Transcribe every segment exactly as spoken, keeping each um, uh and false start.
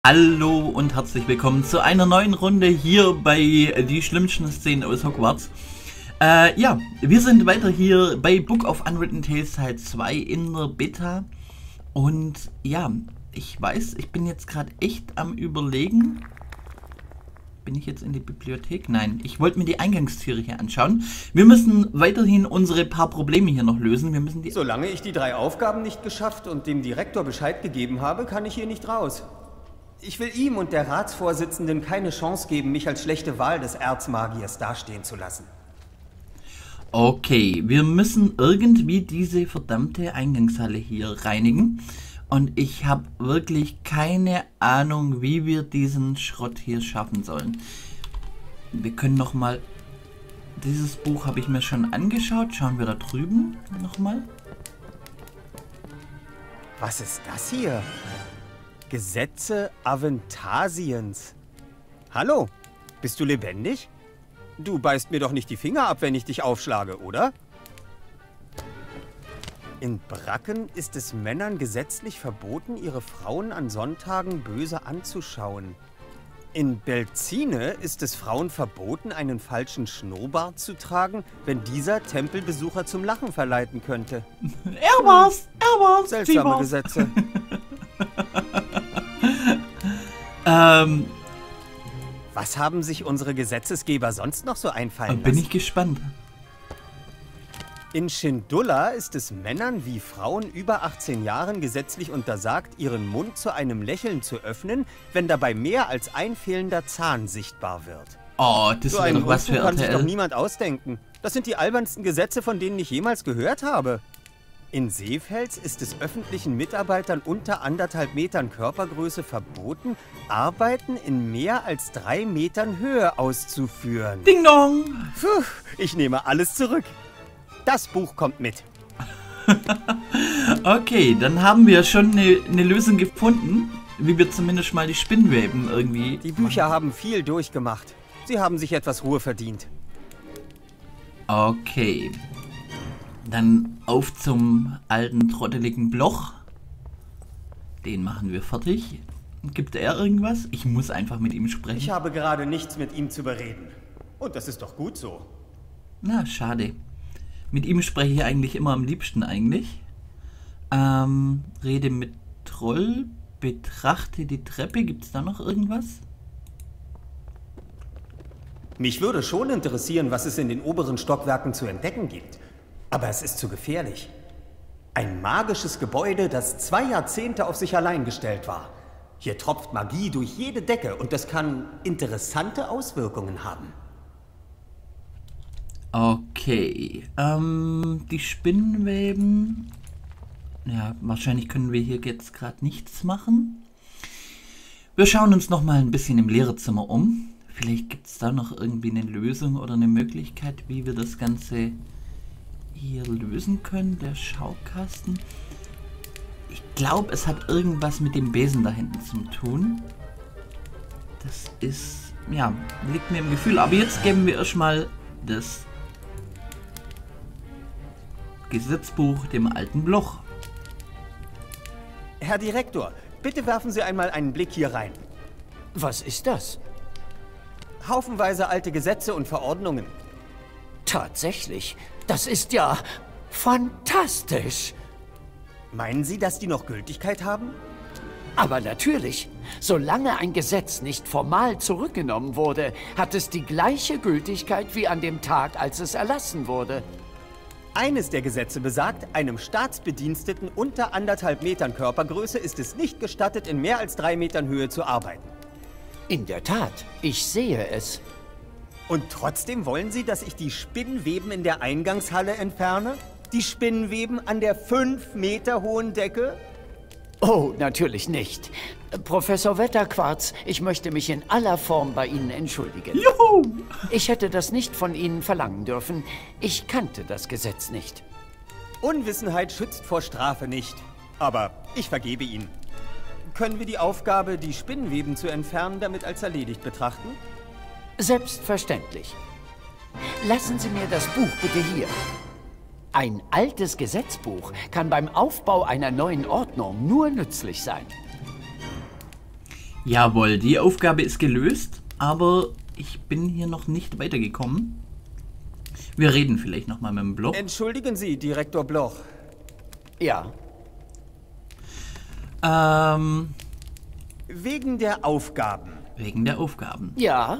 Hallo und herzlich willkommen zu einer neuen Runde hier bei die schlimmsten Szenen aus Hogwarts. Äh, ja, wir sind weiter hier bei Book of Unwritten Tales Teil zwei in der Beta. Und ja, ich weiß, ich bin jetzt gerade echt am Überlegen. Bin ich jetzt in die Bibliothek? Nein, ich wollte mir die Eingangstüre hier anschauen. Wir müssen weiterhin unsere paar Probleme hier noch lösen. Wir müssen die... Solange ich die drei Aufgaben nicht geschafft und dem Direktor Bescheid gegeben habe, kann ich hier nicht raus. Ich will ihm und der Ratsvorsitzenden keine Chance geben, mich als schlechte Wahl des Erzmagiers dastehen zu lassen. Okay, wir müssen irgendwie diese verdammte Eingangshalle hier reinigen. Und ich habe wirklich keine Ahnung, wie wir diesen Schrott hier schaffen sollen. Wir können nochmal... Dieses Buch habe ich mir schon angeschaut. Schauen wir da drüben nochmal. Was ist das hier? Gesetze Aventasiens. Hallo, bist du lebendig? Du beißt mir doch nicht die Finger ab, wenn ich dich aufschlage, oder? In Bracken ist es Männern gesetzlich verboten, ihre Frauen an Sonntagen böse anzuschauen. In Belzine ist es Frauen verboten, einen falschen Schnurrbart zu tragen, wenn dieser Tempelbesucher zum Lachen verleiten könnte. Er war's! Er war's! Seltsame Gesetze. ähm... Was haben sich unsere Gesetzesgeber sonst noch so einfallen lassen? Bin ich gespannt. In Schindula ist es Männern wie Frauen über achtzehn Jahren gesetzlich untersagt, ihren Mund zu einem Lächeln zu öffnen, wenn dabei mehr als ein fehlender Zahn sichtbar wird. Oh, das so wäre doch was für kann sich R T L. doch niemand ausdenken. Das sind die albernsten Gesetze, von denen ich jemals gehört habe. In Seefels ist es öffentlichen Mitarbeitern unter anderthalb Metern Körpergröße verboten, Arbeiten in mehr als drei Metern Höhe auszuführen. Ding dong! Puh, ich nehme alles zurück. Das Buch kommt mit. Okay, dann haben wir schon eine, eine Lösung gefunden, wie wir zumindest mal die Spinnweben irgendwie... Die Bücher haben viel durchgemacht. Sie haben sich etwas Ruhe verdient. Okay. Dann auf zum alten, trotteligen Bloch. Den machen wir fertig. Gibt er irgendwas? Ich muss einfach mit ihm sprechen. Ich habe gerade nichts mit ihm zu bereden. Und das ist doch gut so. Na, schade. Mit ihm spreche ich eigentlich immer am liebsten eigentlich. Ähm, rede mit Troll, betrachte die Treppe. Gibt es da noch irgendwas? Mich würde schon interessieren, was es in den oberen Stockwerken zu entdecken gibt. Aber es ist zu gefährlich. Ein magisches Gebäude, das zwei Jahrzehnte auf sich allein gestellt war. Hier tropft Magie durch jede Decke und das kann interessante Auswirkungen haben. Okay, ähm, die Spinnweben. Ja, wahrscheinlich können wir hier jetzt gerade nichts machen. Wir schauen uns noch mal ein bisschen im Lehrerzimmer um. Vielleicht gibt es da noch irgendwie eine Lösung oder eine Möglichkeit, wie wir das Ganze hier lösen können. Der Schaukasten. Ich glaube, es hat irgendwas mit dem Besen da hinten zu tun. Das ist, ja, liegt mir im Gefühl. Aber jetzt geben wir erstmal das Gesetzbuch dem alten Bloch. Herr Direktor, bitte werfen Sie einmal einen Blick hier rein. Was ist das? Haufenweise alte Gesetze und Verordnungen. Tatsächlich, das ist ja fantastisch. Meinen Sie, dass die noch Gültigkeit haben? Aber natürlich, solange ein Gesetz nicht formal zurückgenommen wurde, hat es die gleiche Gültigkeit wie an dem Tag, als es erlassen wurde. Eines der Gesetze besagt, einem Staatsbediensteten unter anderthalb Metern Körpergröße ist es nicht gestattet, in mehr als drei Metern Höhe zu arbeiten. In der Tat, ich sehe es. Und trotzdem wollen Sie, dass ich die Spinnweben in der Eingangshalle entferne? Die Spinnweben an der fünf Meter hohen Decke? Oh, natürlich nicht. Professor Wetterquarz, ich möchte mich in aller Form bei Ihnen entschuldigen. Juhu! Ich hätte das nicht von Ihnen verlangen dürfen. Ich kannte das Gesetz nicht. Unwissenheit schützt vor Strafe nicht. Aber ich vergebe Ihnen. Können wir die Aufgabe, die Spinnweben zu entfernen, damit als erledigt betrachten? Selbstverständlich. Lassen Sie mir das Buch bitte hier. Ein altes Gesetzbuch kann beim Aufbau einer neuen Ordnung nur nützlich sein. Jawohl, die Aufgabe ist gelöst, aber ich bin hier noch nicht weitergekommen. Wir reden vielleicht nochmal mit dem Bloch. Entschuldigen Sie, Direktor Bloch. Ja. Ähm, Wegen der Aufgaben. wegen der Aufgaben. Ja.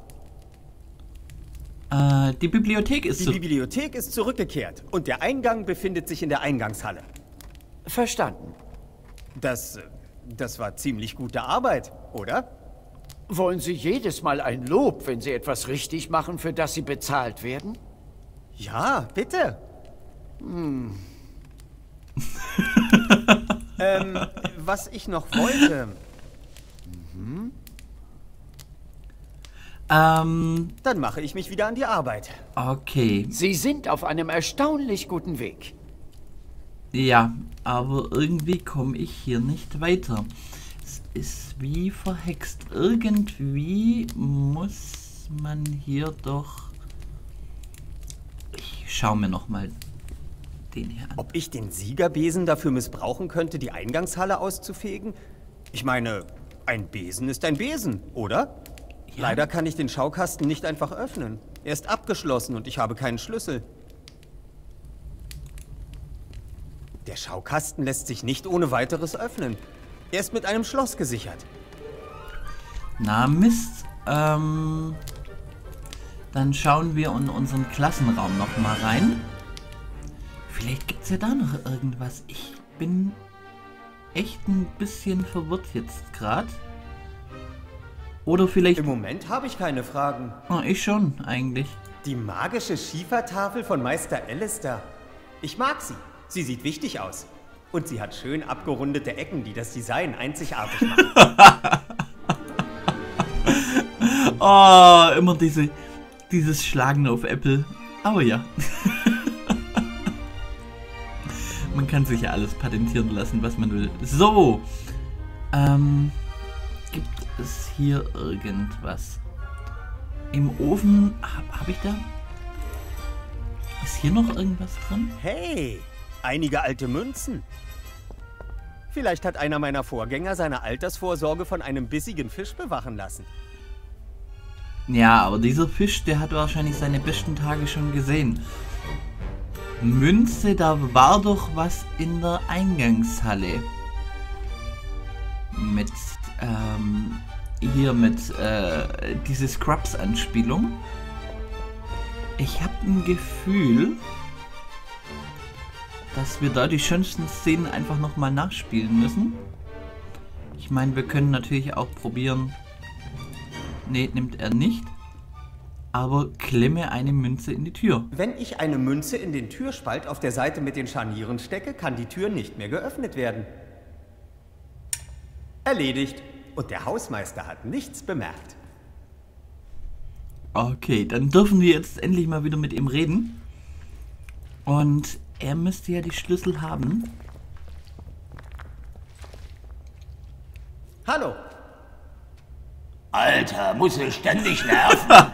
Äh, die Bibliothek ist Die zu... Bibliothek ist zurückgekehrt und der Eingang befindet sich in der Eingangshalle. Verstanden. Das, äh, das war ziemlich gute Arbeit, oder? Wollen Sie jedes Mal ein Lob, wenn Sie etwas richtig machen, für das Sie bezahlt werden? Ja, bitte. Hm. ähm, was ich noch wollte... Mhm. Ähm, Dann mache ich mich wieder an die Arbeit. okay. Sie sind auf einem erstaunlich guten Weg. Ja, aber irgendwie komme ich hier nicht weiter. Es ist wie verhext. Irgendwie muss man hier doch... Ich schaue mir nochmal den hier an. Ob ich den Siegerbesen dafür missbrauchen könnte, die Eingangshalle auszufegen? Ich meine, ein Besen ist ein Besen, oder? Ja. Leider kann ich den Schaukasten nicht einfach öffnen. Er ist abgeschlossen und ich habe keinen Schlüssel. Der Schaukasten lässt sich nicht ohne weiteres öffnen. Er ist mit einem Schloss gesichert. Na Mist. Ähm, dann schauen wir in unseren Klassenraum nochmal rein. Vielleicht gibt es ja da noch irgendwas. Ich bin echt ein bisschen verwirrt jetzt gerade. Oder vielleicht... Im Moment habe ich keine Fragen. Oh, ich schon, eigentlich. Die magische Schiefertafel von Meister Alistair. Ich mag sie. Sie sieht wichtig aus. Und sie hat schön abgerundete Ecken, die das Design einzigartig machen. Oh, immer diese, dieses Schlagen auf Apple. Aber ja. Man kann sich ja alles patentieren lassen, was man will. So. Ähm, gibt es hier irgendwas? Im Ofen, habe hab ich da? Ist hier noch irgendwas drin? Hey, einige alte Münzen. Vielleicht hat einer meiner Vorgänger seine Altersvorsorge von einem bissigen Fisch bewachen lassen. Ja, aber dieser Fisch, der hat wahrscheinlich seine besten Tage schon gesehen. Münze, da war doch was in der Eingangshalle. Mit, ähm, hier mit, äh, diese Scrubs-Anspielung. Ich habe ein Gefühl, dass wir da die schönsten Szenen einfach nochmal nachspielen müssen. Ich meine, wir können natürlich auch probieren... Ne, nimmt er nicht. Aber klemme eine Münze in die Tür. Wenn ich eine Münze in den Türspalt auf der Seite mit den Scharnieren stecke, kann die Tür nicht mehr geöffnet werden. Erledigt. Und der Hausmeister hat nichts bemerkt. Okay, dann dürfen wir jetzt endlich mal wieder mit ihm reden. Und er müsste ja die Schlüssel haben. Hallo. Alter, muss ich ständig nerven?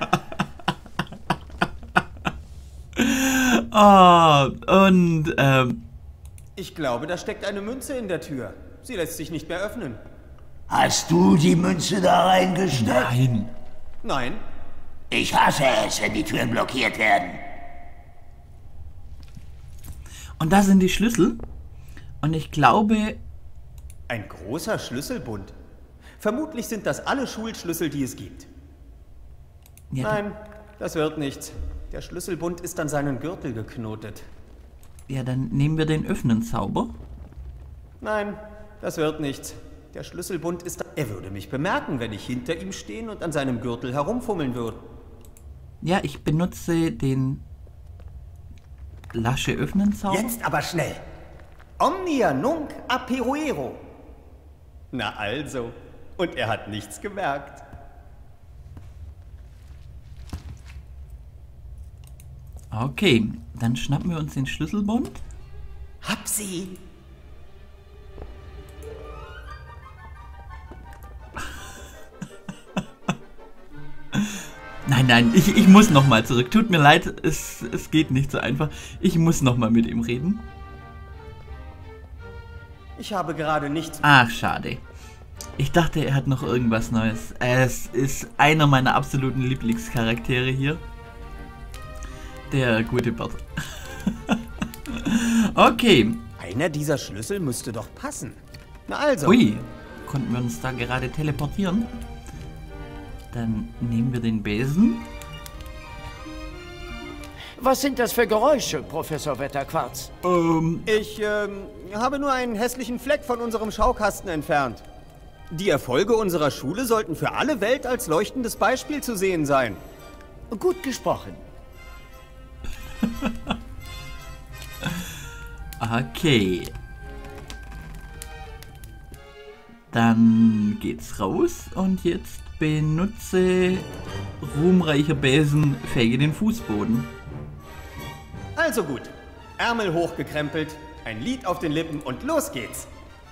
Ah, und, ähm... Ich glaube, da steckt eine Münze in der Tür. Sie lässt sich nicht mehr öffnen. Hast du die Münze da reingesteckt? Nein. Nein. Ich hasse es, wenn die Türen blockiert werden. Und da sind die Schlüssel. Und ich glaube... Ein großer Schlüsselbund. Vermutlich sind das alle Schulschlüssel, die es gibt. Ja, Nein, das wird nichts. Der Schlüsselbund ist an seinen Gürtel geknotet. ja, dann nehmen wir den Öffnen-Zauber. Nein, das wird nichts. Der Schlüsselbund ist... Er würde mich bemerken, wenn ich hinter ihm stehen und an seinem Gürtel herumfummeln würde. Ja, ich benutze den Lasche Öffnen-Zauber. Jetzt aber schnell. Omnia nunc aperuero. Na also. Und er hat nichts gemerkt. Okay, dann schnappen wir uns den Schlüsselbund. Hab sie. Nein, nein, ich, ich muss nochmal zurück. Tut mir leid, es, es geht nicht so einfach. Ich muss nochmal mit ihm reden. Ich habe gerade nichts... Ach, schade. Ich dachte, er hat noch irgendwas Neues. Es ist einer meiner absoluten Lieblingscharaktere hier. Der gute Bert. Okay. Einer dieser Schlüssel müsste doch passen. Na also. Ui, konnten wir uns da gerade teleportieren? Dann nehmen wir den Besen. Was sind das für Geräusche, Professor Wetterquarz? Ähm, Ich ähm, habe nur einen hässlichen Fleck von unserem Schaukasten entfernt. Die Erfolge unserer Schule sollten für alle Welt als leuchtendes Beispiel zu sehen sein. Gut gesprochen. okay. Dann geht's raus und jetzt benutze ruhmreicher Besen, fege den Fußboden. Also gut. Ärmel hochgekrempelt, ein Lied auf den Lippen und los geht's.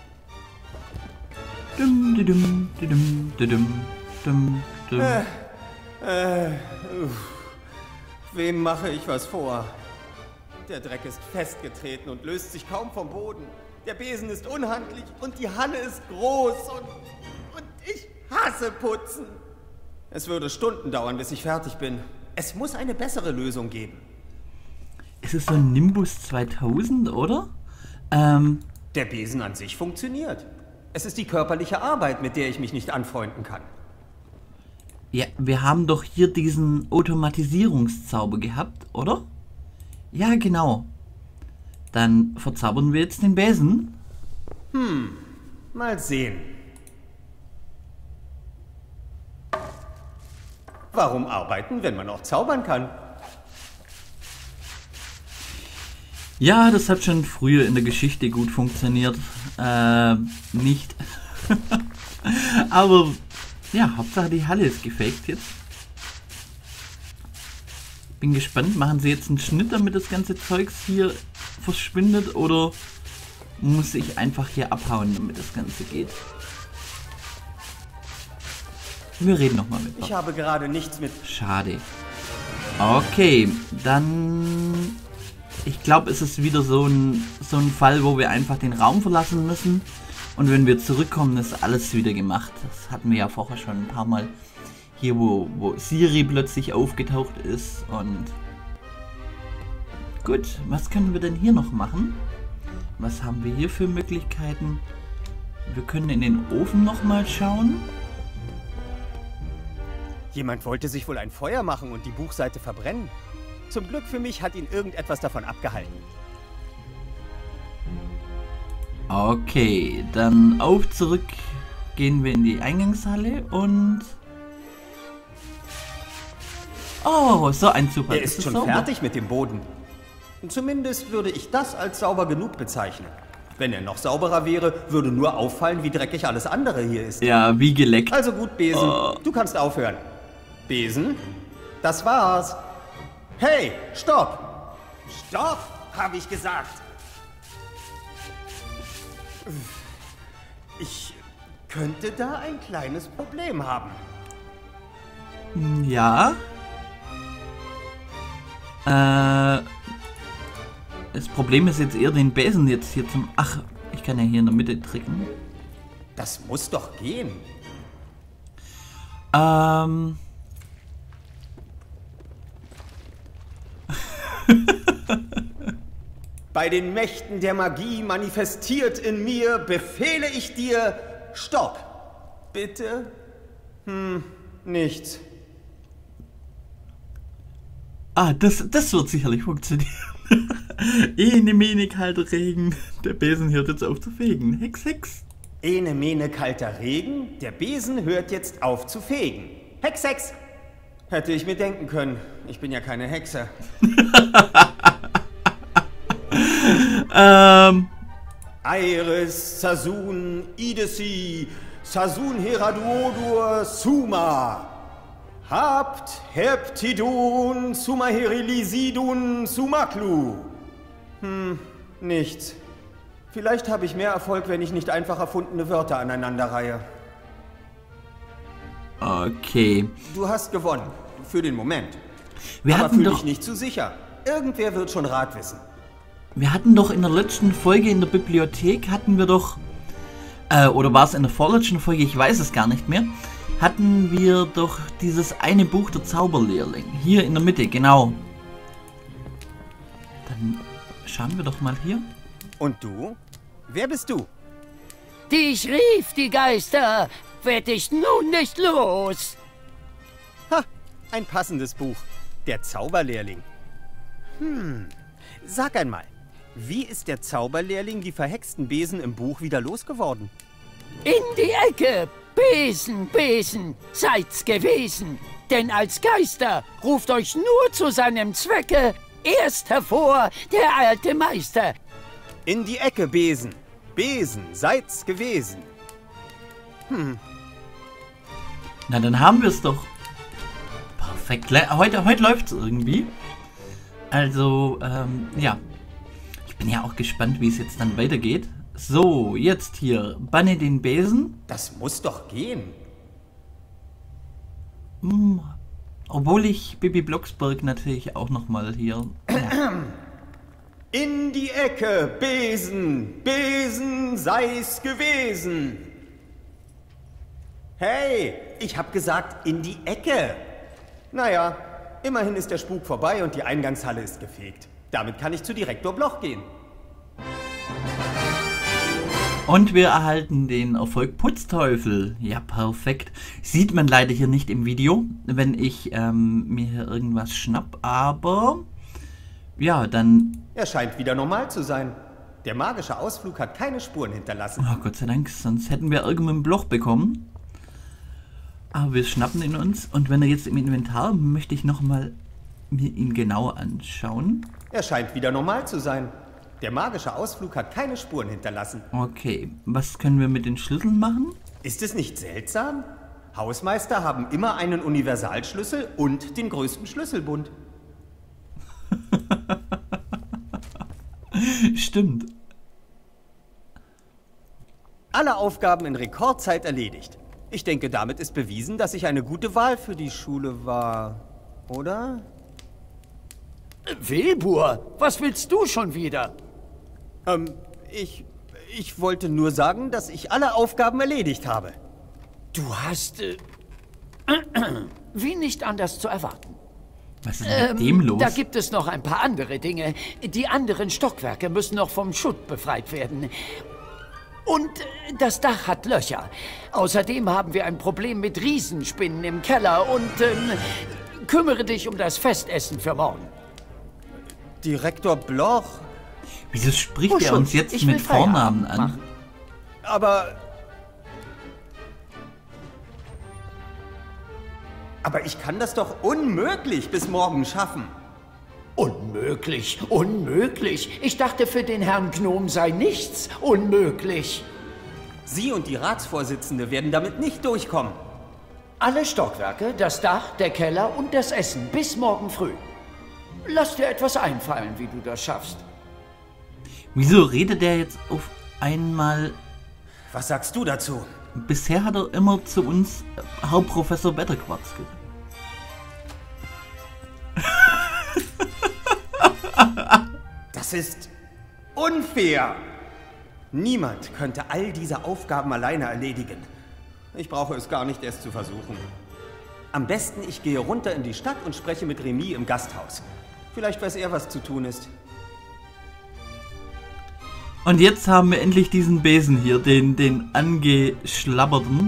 Dum, di, dum, di, dum, di, dum, dum, dum. Äh, äh, uff. Wem mache ich was vor? Der Dreck ist festgetreten und löst sich kaum vom Boden. Der Besen ist unhandlich und die Halle ist groß und, und ich hasse Putzen. Es würde Stunden dauern, bis ich fertig bin. Es muss eine bessere Lösung geben. Es ist so ein Nimbus zweitausend, oder? Ähm, Der Besen an sich funktioniert. Es ist die körperliche Arbeit, mit der ich mich nicht anfreunden kann. ja, wir haben doch hier diesen Automatisierungszauber gehabt, oder? Ja, genau. Dann verzaubern wir jetzt den Besen. Hm, mal sehen. Warum arbeiten, wenn man auch zaubern kann? Ja, das hat schon früher in der Geschichte gut funktioniert. Äh, nicht. Aber, ja, Hauptsache die Halle ist gefaked jetzt. Bin gespannt, machen sie jetzt einen Schnitt, damit das ganze Zeugs hier verschwindet, oder muss ich einfach hier abhauen, damit das Ganze geht? Wir reden nochmal mit Bert. Ich habe gerade nichts mit... Schade. Okay, dann... Ich glaube, es ist wieder so ein, so ein Fall, wo wir einfach den Raum verlassen müssen. Und wenn wir zurückkommen, ist alles wieder gemacht. Das hatten wir ja vorher schon ein paar Mal. Hier, wo, wo Siri plötzlich aufgetaucht ist. Und gut, was können wir denn hier noch machen? Was haben wir hier für Möglichkeiten? Wir können in den Ofen nochmal schauen. Jemand wollte sich wohl ein Feuer machen und die Buchseite verbrennen. Zum Glück für mich hat ihn irgendetwas davon abgehalten. Okay, dann auf zurück gehen wir in die Eingangshalle und... Oh, so ein super. Er ist schon fertig mit dem Boden. Zumindest würde ich das als sauber genug bezeichnen. Wenn er noch sauberer wäre, würde nur auffallen, wie dreckig alles andere hier ist. Ja, wie geleckt. Also gut, Besen, Oh. du kannst aufhören. Besen, das war's. Hey, stopp! Stopp, habe ich gesagt. Ich könnte da ein kleines Problem haben. Ja. Äh, das Problem ist jetzt eher den Besen jetzt hier zum... Ach, ich kann ja hier in der Mitte drücken. Das muss doch gehen. Ähm... Bei den Mächten der Magie manifestiert in mir, befehle ich dir, stopp. Bitte? Hm, nichts. Ah, das, das wird sicherlich funktionieren. Ene, mene, kalter Regen. Der Besen hört jetzt auf zu fegen. Hex, Hex. Ene, mene, kalter Regen, der Besen hört jetzt auf zu fegen. Hex, Hex. Hätte ich mir denken können. Ich bin ja keine Hexe. Ähm... Iris, Sazun, Idesi, Sazun Heraduodur, Suma. Habt, Heptidun, Sumahirilisidun, Sumaklu. Hm, nichts. Vielleicht habe ich mehr Erfolg, wenn ich nicht einfach erfundene Wörter aneinanderreihe. Okay. Du hast gewonnen. Für den Moment. Wir Aber hatten fühl doch... dich nicht zu sicher. Irgendwer wird schon Rat wissen. Wir hatten doch in der letzten Folge in der Bibliothek, hatten wir doch äh, oder war es in der vorletzten Folge, ich weiß es gar nicht mehr, hatten wir doch dieses eine Buch, der Zauberlehrling. Hier in der Mitte, genau. Dann schauen wir doch mal hier. Und du? Wer bist du? Dich rief die Geister. Werd ich nun nicht los. Ha, ein passendes Buch. Der Zauberlehrling. Hm, sag einmal, wie ist der Zauberlehrling die verhexten Besen im Buch wieder losgeworden? In die Ecke. Besen, Besen, seid's gewesen. Denn als Geister ruft euch nur zu seinem Zwecke erst hervor der alte Meister. In die Ecke, Besen. Besen, seid's gewesen. Hm. Na, dann haben wir es doch. Perfekt. Heute, heute läuft es irgendwie. Also, ähm, ja. Ich bin ja auch gespannt, wie es jetzt dann weitergeht. So, jetzt hier. Banne den Besen. Das muss doch gehen. Hm, obwohl ich Bibi Blocksberg natürlich auch nochmal hier... Ja. In die Ecke, Besen, Besen, sei's gewesen. Hey, ich hab gesagt, in die Ecke. Naja, immerhin ist der Spuk vorbei und die Eingangshalle ist gefegt. Damit kann ich zu Direktor Bloch gehen. Und wir erhalten den Erfolg Putzteufel. Ja, perfekt. Sieht man leider hier nicht im Video, wenn ich ähm, mir hier irgendwas schnapp, aber... Ja, dann... Er scheint wieder normal zu sein. Der magische Ausflug hat keine Spuren hinterlassen. Oh, Gott sei Dank, sonst hätten wir irgendein Bloch bekommen. Aber wir schnappen ihn uns. Und wenn er jetzt im Inventar, möchte ich nochmal mir ihn genauer anschauen. Er scheint wieder normal zu sein. Der magische Ausflug hat keine Spuren hinterlassen. Okay, was können wir mit den Schlüsseln machen? Ist es nicht seltsam? Hausmeister haben immer einen Universalschlüssel und den größten Schlüsselbund. Stimmt. Alle Aufgaben in Rekordzeit erledigt. Ich denke, damit ist bewiesen, dass ich eine gute Wahl für die Schule war. Oder? Wilbur, was willst du schon wieder? Ähm, ich... Ich wollte nur sagen, dass ich alle Aufgaben erledigt habe. Du hast... Äh, wie nicht anders zu erwarten. Was ist mit ähm, dem los? Da gibt es noch ein paar andere Dinge. Die anderen Stockwerke müssen noch vom Schutt befreit werden. Und das Dach hat Löcher. Außerdem haben wir ein Problem mit Riesenspinnen im Keller. Und ähm, kümmere dich um das Festessen für morgen. Direktor Bloch? Wieso spricht er uns jetzt mit Vornamen an? Machen. Aber... Aber ich kann das doch unmöglich bis morgen schaffen. Unmöglich, unmöglich. Ich dachte, für den Herrn Gnom sei nichts unmöglich. Sie und die Ratsvorsitzende werden damit nicht durchkommen. Alle Stockwerke, das Dach, der Keller und das Essen bis morgen früh. Lass dir etwas einfallen, wie du das schaffst. Wieso redet der jetzt auf einmal... Was sagst du dazu? Bisher hat er immer zu uns Herr Professor Wetterquarz gesagt. Das ist unfair. Niemand könnte all diese Aufgaben alleine erledigen. Ich brauche es gar nicht erst zu versuchen. Am besten, ich gehe runter in die Stadt und spreche mit Remy im Gasthaus. Vielleicht weiß er, was zu tun ist. Und jetzt haben wir endlich diesen Besen hier, den, den angeschlabberten.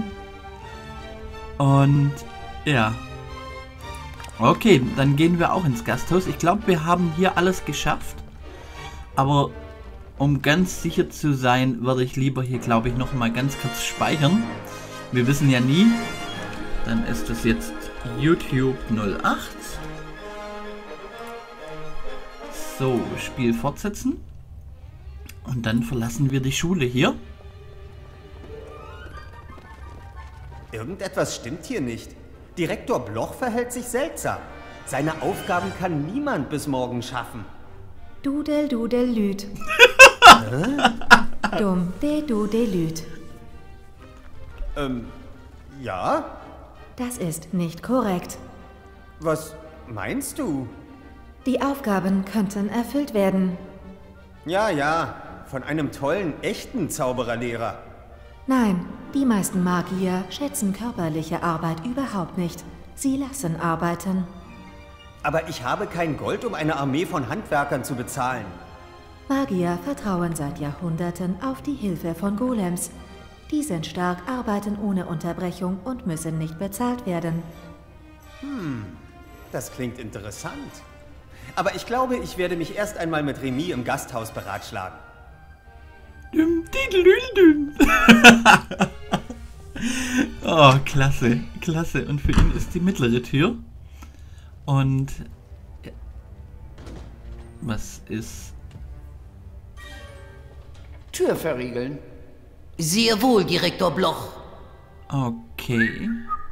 Und ja. Okay, dann gehen wir auch ins Gasthaus. Ich glaube, wir haben hier alles geschafft. Aber um ganz sicher zu sein, würde ich lieber hier, glaube ich, noch mal ganz kurz speichern. Wir wissen ja nie. Dann ist es jetzt YouTube null acht. So, Spiel fortsetzen. Und dann verlassen wir die Schule hier. Irgendetwas stimmt hier nicht. Direktor Bloch verhält sich seltsam. Seine Aufgaben kann niemand bis morgen schaffen. Dudel, dudel, lüd. Dumm, de, du, de, lüd. Ähm, ja? Das ist nicht korrekt. Was meinst du? Die Aufgaben könnten erfüllt werden. Ja, ja, von einem tollen, echten Zaubererlehrer. Nein, die meisten Magier schätzen körperliche Arbeit überhaupt nicht. Sie lassen arbeiten. Aber ich habe kein Gold, um eine Armee von Handwerkern zu bezahlen. Magier vertrauen seit Jahrhunderten auf die Hilfe von Golems. Die sind stark, arbeiten ohne Unterbrechung und müssen nicht bezahlt werden. Hm, das klingt interessant. Aber ich glaube, ich werde mich erst einmal mit Remy im Gasthaus beratschlagen. Düm, didelül, düm. Oh, klasse, klasse. Und für ihn ist die mittlere Tür. Und was ist? Tür verriegeln. Sehr wohl, Direktor Bloch. Okay.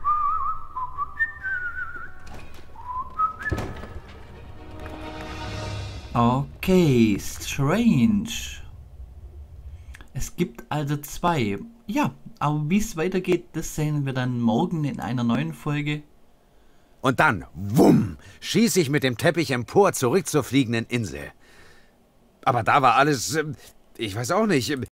Okay, strange. Es gibt also zwei. Ja, aber wie es weitergeht, das sehen wir dann morgen in einer neuen Folge. Und dann, wumm, schieße ich mit dem Teppich empor zurück zur fliegenden Insel. Aber da war alles, äh, ich weiß auch nicht,